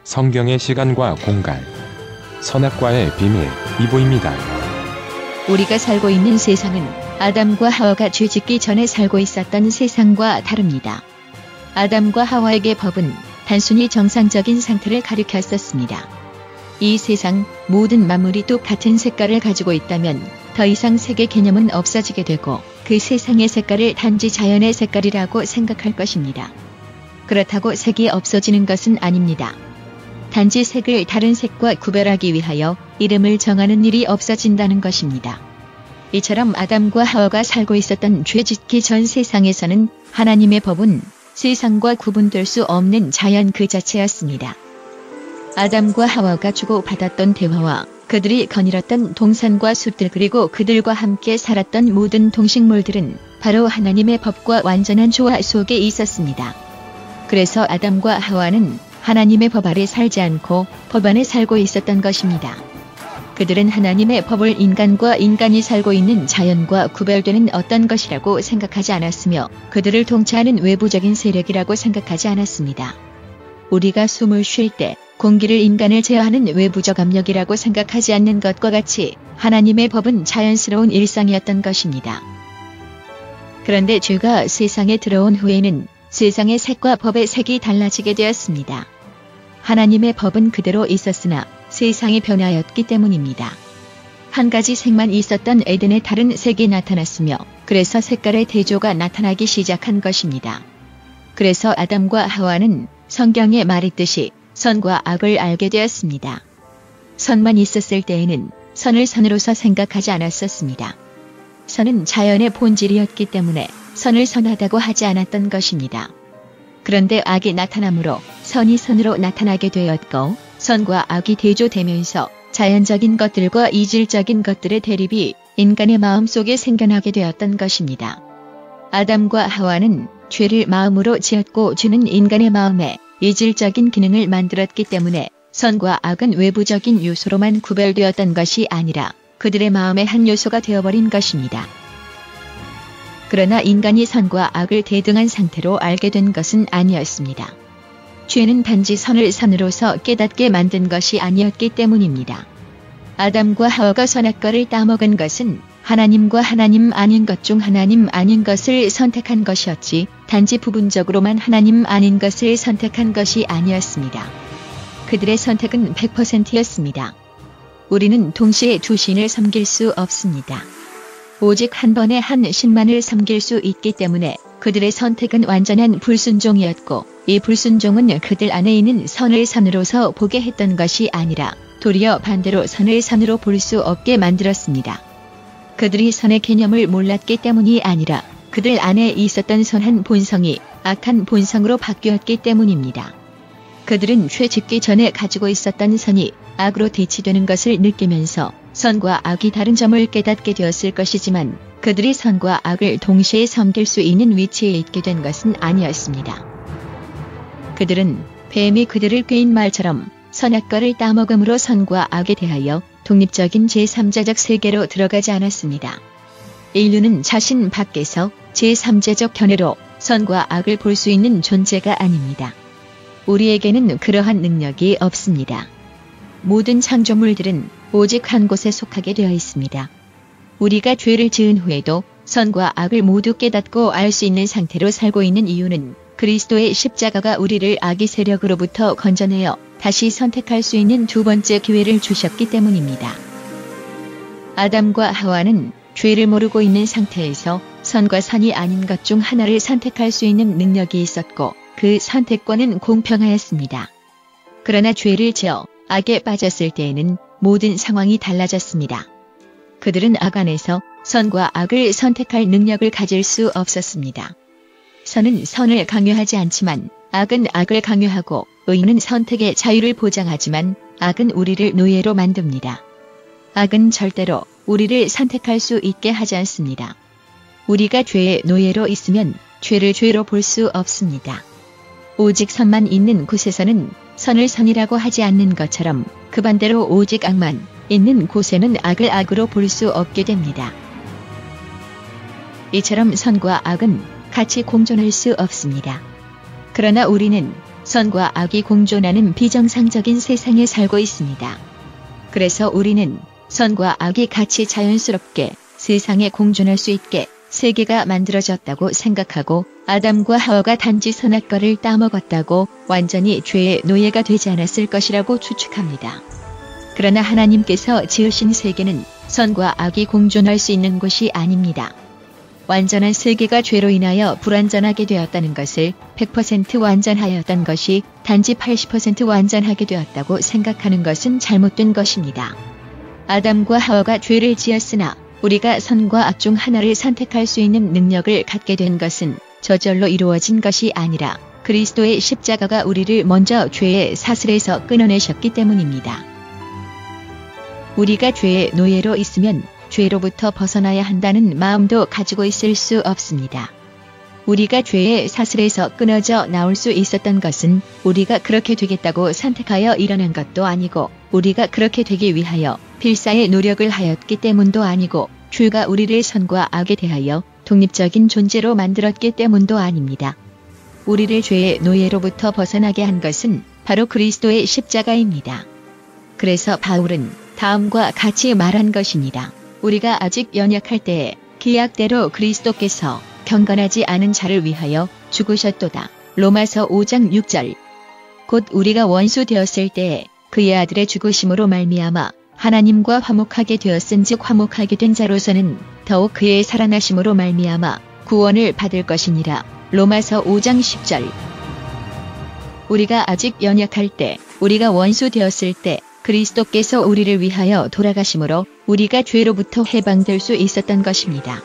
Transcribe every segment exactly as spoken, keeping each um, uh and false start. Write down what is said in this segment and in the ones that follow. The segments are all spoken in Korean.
성경의 시간과 공간, 선악과의 비밀, 이부입니다. 우리가 살고 있는 세상은 아담과 하와가 죄짓기 전에 살고 있었던 세상과 다릅니다. 아담과 하와에게 법은 단순히 정상적인 상태를 가리켰었습니다. 이 세상 모든 만물이 똑같은 색깔을 가지고 있다면 더 이상 색의 개념은 없어지게 되고 그 세상의 색깔을 단지 자연의 색깔이라고 생각할 것입니다. 그렇다고 색이 없어지는 것은 아닙니다. 단지 색을 다른 색과 구별하기 위하여 이름을 정하는 일이 없어진다는 것입니다. 이처럼 아담과 하와가 살고 있었던 죄짓기 전 세상에서는 하나님의 법은 세상과 구분될 수 없는 자연 그 자체였습니다. 아담과 하와가 주고받았던 대화와 그들이 거닐었던 동산과 숲들 그리고 그들과 함께 살았던 모든 동식물들은 바로 하나님의 법과 완전한 조화 속에 있었습니다. 그래서 아담과 하와는 하나님의 법 아래 살지 않고 법 안에 살고 있었던 것입니다. 그들은 하나님의 법을 인간과 인간이 살고 있는 자연과 구별되는 어떤 것이라고 생각하지 않았으며 그들을 통치하는 외부적인 세력이라고 생각하지 않았습니다. 우리가 숨을 쉴 때 공기를 인간을 제어하는 외부적 압력이라고 생각하지 않는 것과 같이 하나님의 법은 자연스러운 일상이었던 것입니다. 그런데 죄가 세상에 들어온 후에는 세상의 색과 법의 색이 달라지게 되었습니다. 하나님의 법은 그대로 있었으나 세상이 변하였기 때문입니다. 한 가지 색만 있었던 에덴에 다른 색이 나타났으며 그래서 색깔의 대조가 나타나기 시작한 것입니다. 그래서 아담과 하와는 성경에 말했듯이 선과 악을 알게 되었습니다. 선만 있었을 때에는 선을 선으로서 생각하지 않았었습니다. 선은 자연의 본질이었기 때문에 선을 선하다고 하지 않았던 것입니다. 그런데 악이 나타남으로 선이 선으로 나타나게 되었고 선과 악이 대조되면서 자연적인 것들과 이질적인 것들의 대립이 인간의 마음속에 생겨나게 되었던 것입니다. 아담과 하와는 죄를 마음으로 지었고 죄는 인간의 마음에 이질적인 기능을 만들었기 때문에 선과 악은 외부적인 요소로만 구별되었던 것이 아니라 그들의 마음의 한 요소가 되어버린 것입니다. 그러나 인간이 선과 악을 대등한 상태로 알게 된 것은 아니었습니다. 죄는 단지 선을 선으로서 깨닫게 만든 것이 아니었기 때문입니다. 아담과 하와가 선악과를 따먹은 것은 하나님과 하나님 아닌 것 중 하나님 아닌 것을 선택한 것이었지 단지 부분적으로만 하나님 아닌 것을 선택한 것이 아니었습니다. 그들의 선택은 백 퍼센트였습니다. 우리는 동시에 두 신을 섬길 수 없습니다. 오직 한 번에 한 신만을 섬길 수 있기 때문에 그들의 선택은 완전한 불순종이었고 이 불순종은 그들 안에 있는 선을 선으로서 보게 했던 것이 아니라 도리어 반대로 선을 선으로 볼 수 없게 만들었습니다. 그들이 선의 개념을 몰랐기 때문이 아니라 그들 안에 있었던 선한 본성이 악한 본성으로 바뀌었기 때문입니다. 그들은 죄 짓기 전에 가지고 있었던 선이 악으로 대치되는 것을 느끼면서 선과 악이 다른 점을 깨닫게 되었을 것이지만 그들이 선과 악을 동시에 섬길 수 있는 위치에 있게 된 것은 아니었습니다. 그들은 뱀이 그들을 꾀인 말처럼 선악과를 따먹음으로 선과 악에 대하여 독립적인 제삼자적 세계로 들어가지 않았습니다. 인류는 자신 밖에서 제삼자적 견해로 선과 악을 볼 수 있는 존재가 아닙니다. 우리에게는 그러한 능력이 없습니다. 모든 창조물들은 오직 한 곳에 속하게 되어 있습니다. 우리가 죄를 지은 후에도 선과 악을 모두 깨닫고 알 수 있는 상태로 살고 있는 이유는 그리스도의 십자가가 우리를 악의 세력으로부터 건져내어 다시 선택할 수 있는 두 번째 기회를 주셨기 때문입니다. 아담과 하와는 죄를 모르고 있는 상태에서 선과 선이 아닌 것 중 하나를 선택할 수 있는 능력이 있었고 그 선택권은 공평하였습니다. 그러나 죄를 지어 악에 빠졌을 때에는 모든 상황이 달라졌습니다. 그들은 악 안에서 선과 악을 선택할 능력을 가질 수 없었습니다. 선은 선을 강요하지 않지만 악은 악을 강요하고 의는 선택의 자유를 보장하지만 악은 우리를 노예로 만듭니다. 악은 절대로 우리를 선택할 수 있게 하지 않습니다. 우리가 죄의 노예로 있으면 죄를 죄로 볼 수 없습니다. 오직 선만 있는 곳에서는 선을 선이라고 하지 않는 것처럼 그 반대로 오직 악만 있는 곳에는 악을 악으로 볼 수 없게 됩니다. 이처럼 선과 악은 같이 공존할 수 없습니다. 그러나 우리는 선과 악이 공존하는 비정상적인 세상에 살고 있습니다. 그래서 우리는 선과 악이 같이 자연스럽게 세상에 공존할 수 있게 세계가 만들어졌다고 생각하고 아담과 하와가 단지 선악과를 따먹었다고 완전히 죄의 노예가 되지 않았을 것이라고 추측합니다. 그러나 하나님께서 지으신 세계는 선과 악이 공존할 수 있는 곳이 아닙니다. 완전한 세계가 죄로 인하여 불완전하게 되었다는 것을 백 퍼센트 완전하였던 것이 단지 팔십 퍼센트 완전하게 되었다고 생각하는 것은 잘못된 것입니다. 아담과 하와가 죄를 지었으나 우리가 선과 악 중 하나를 선택할 수 있는 능력을 갖게 된 것은 저절로 이루어진 것이 아니라 그리스도의 십자가가 우리를 먼저 죄의 사슬에서 끊어내셨기 때문입니다. 우리가 죄의 노예로 있으면 죄로부터 벗어나야 한다는 마음도 가지고 있을 수 없습니다. 우리가 죄의 사슬에서 끊어져 나올 수 있었던 것은 우리가 그렇게 되겠다고 선택하여 일어난 것도 아니고 우리가 그렇게 되기 위하여 필사의 노력을 하였기 때문도 아니고 죄가 우리를 선과 악에 대하여 독립적인 존재로 만들었기 때문도 아닙니다. 우리를 죄의 노예로부터 벗어나게 한 것은 바로 그리스도의 십자가입니다. 그래서 바울은 다음과 같이 말한 것입니다. 우리가 아직 연약할 때에 기약대로 그리스도께서 경건하지 않은 자를 위하여 죽으셨도다. 로마서 오 장 육 절. 곧 우리가 원수 되었을 때에 그의 아들의 죽으심으로 말미암아 하나님과 화목하게 되었은즉 화목하게 된 자로서는 더욱 그의 살아나심으로 말미암아 구원을 받을 것이니라. 로마서 오 장 십 절. 우리가 아직 연약할 때, 우리가 원수 되었을 때 그리스도께서 우리를 위하여 돌아가심으로 우리가 죄로부터 해방될 수 있었던 것입니다.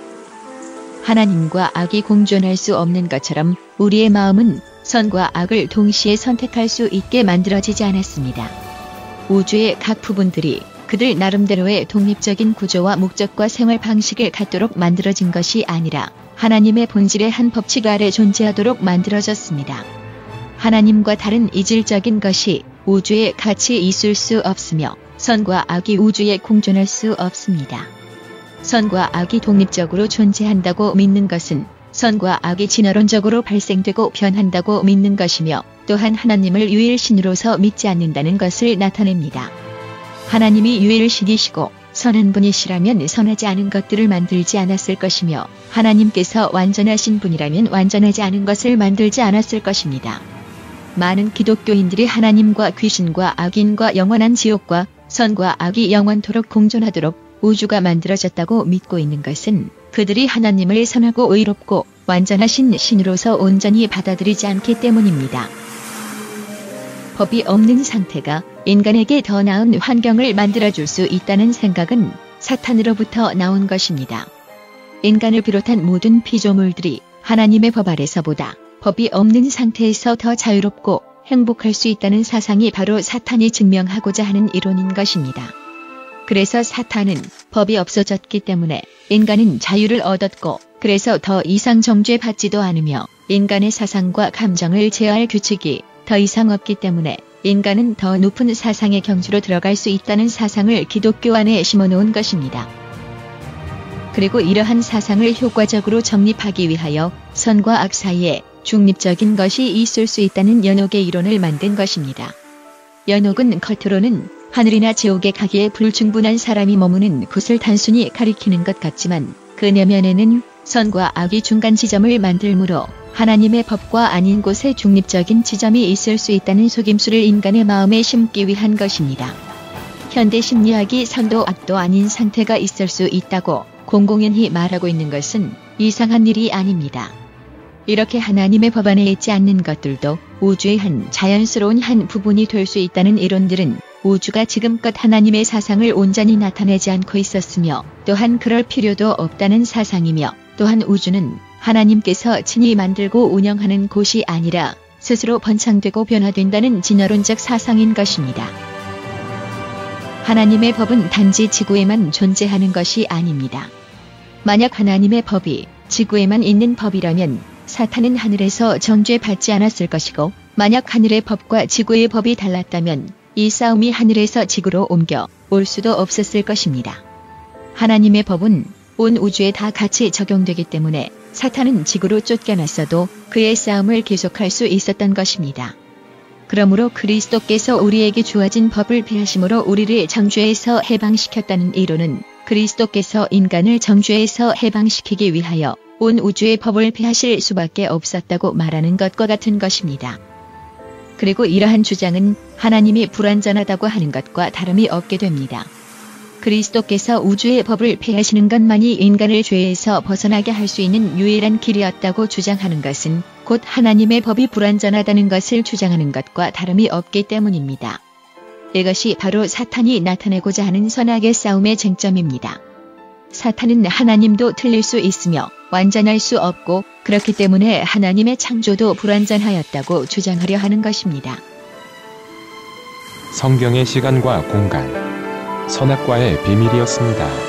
하나님과 악이 공존할 수 없는 것처럼 우리의 마음은 선과 악을 동시에 선택할 수 있게 만들어지지 않았습니다. 우주의 각 부분들이 그들 나름대로의 독립적인 구조와 목적과 생활 방식을 갖도록 만들어진 것이 아니라 하나님의 본질의 한 법칙 아래 존재하도록 만들어졌습니다. 하나님과 다른 이질적인 것이 우주에 같이 있을 수 없으며 선과 악이 우주에 공존할 수 없습니다. 선과 악이 독립적으로 존재한다고 믿는 것은 선과 악이 진화론적으로 발생되고 변한다고 믿는 것이며 또한 하나님을 유일신으로서 믿지 않는다는 것을 나타냅니다. 하나님이 유일신이시고 선한 분이시라면 선하지 않은 것들을 만들지 않았을 것이며 하나님께서 완전하신 분이라면 완전하지 않은 것을 만들지 않았을 것입니다. 많은 기독교인들이 하나님과 귀신과 악인과 영원한 지옥과 선과 악이 영원토록 공존하도록 우주가 만들어졌다고 믿고 있는 것은 그들이 하나님을 선하고 의롭고 완전하신 신으로서 온전히 받아들이지 않기 때문입니다. 법이 없는 상태가 인간에게 더 나은 환경을 만들어줄 수 있다는 생각은 사탄으로부터 나온 것입니다. 인간을 비롯한 모든 피조물들이 하나님의 법 아래서보다 법이 없는 상태에서 더 자유롭고 행복할 수 있다는 사상이 바로 사탄이 증명하고자 하는 이론인 것입니다. 그래서 사탄은 법이 없어졌기 때문에 인간은 자유를 얻었고 그래서 더 이상 정죄받지도 않으며 인간의 사상과 감정을 제어할 규칙이 더 이상 없기 때문에 인간은 더 높은 사상의 경지로 들어갈 수 있다는 사상을 기독교 안에 심어놓은 것입니다. 그리고 이러한 사상을 효과적으로 정립하기 위하여 선과 악 사이에 중립적인 것이 있을 수 있다는 연옥의 이론을 만든 것입니다. 연옥은 겉으로는 하늘이나 지옥에 가기에 불충분한 사람이 머무는 곳을 단순히 가리키는 것 같지만 그 내면에는 선과 악이 중간 지점을 만들므로 하나님의 법과 아닌 곳에 중립적인 지점이 있을 수 있다는 속임수를 인간의 마음에 심기 위한 것입니다. 현대 심리학이 선도 악도 아닌 상태가 있을 수 있다고 공공연히 말하고 있는 것은 이상한 일이 아닙니다. 이렇게 하나님의 법 안에 있지 않는 것들도 우주의 한 자연스러운 한 부분이 될 수 있다는 이론들은 우주가 지금껏 하나님의 사상을 온전히 나타내지 않고 있었으며 또한 그럴 필요도 없다는 사상이며 또한 우주는 하나님께서 친히 만들고 운영하는 곳이 아니라 스스로 번창되고 변화된다는 진화론적 사상인 것입니다. 하나님의 법은 단지 지구에만 존재하는 것이 아닙니다. 만약 하나님의 법이 지구에만 있는 법이라면 사탄은 하늘에서 정죄받지 않았을 것이고 만약 하늘의 법과 지구의 법이 달랐다면 이 싸움이 하늘에서 지구로 옮겨 올 수도 없었을 것입니다. 하나님의 법은 온 우주에 다 같이 적용되기 때문에 사탄은 지구로 쫓겨났어도 그의 싸움을 계속할 수 있었던 것입니다. 그러므로 그리스도께서 우리에게 주어진 법을 폐하심으로 우리를 정죄에서 해방시켰다는 이론은 그리스도께서 인간을 정죄에서 해방시키기 위하여 온 우주의 법을 폐하실 수밖에 없었다고 말하는 것과 같은 것입니다. 그리고 이러한 주장은 하나님이 불완전하다고 하는 것과 다름이 없게 됩니다. 그리스도께서 우주의 법을 폐하시는 것만이 인간을 죄에서 벗어나게 할 수 있는 유일한 길이었다고 주장하는 것은 곧 하나님의 법이 불완전하다는 것을 주장하는 것과 다름이 없기 때문입니다. 이것이 바로 사탄이 나타내고자 하는 선악의 싸움의 쟁점입니다. 사탄은 하나님도 틀릴 수 있으며 완전할 수 없고 그렇기 때문에 하나님의 창조도 불완전하였다고 주장하려 하는 것입니다. 성경의 시간과 공간, 선악과의 비밀이었습니다.